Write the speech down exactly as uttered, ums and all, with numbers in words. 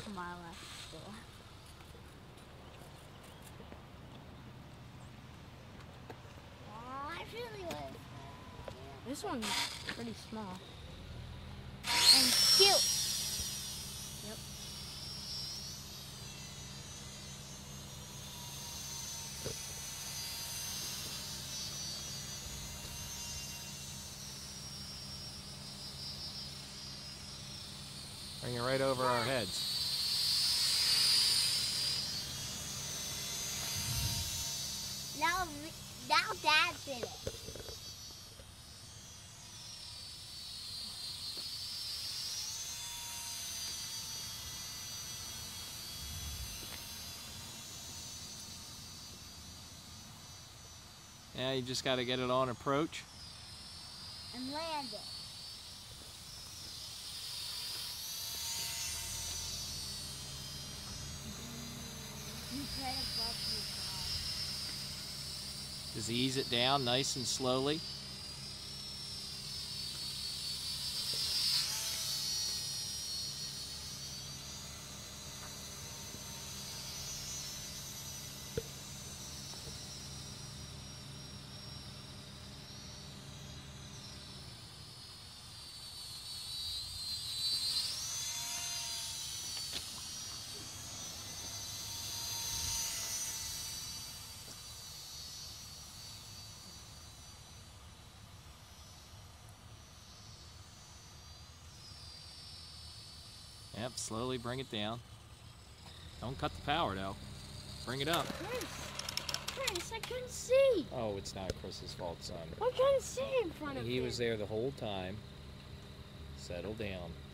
mile after school. Oh, I really was. This one's pretty small. And cute. Yep. Bring it right over our heads. Now, now Dad's in it. Yeah, you just got to get it on approach. And land it. He's right above you, God. Just ease it down nice and slowly. Yep, slowly bring it down. Don't cut the power though. Bring it up. Chris, Chris, I couldn't see. Oh, it's not Chris's fault, son. I couldn't see in front of He him. was there the whole time. Settle down.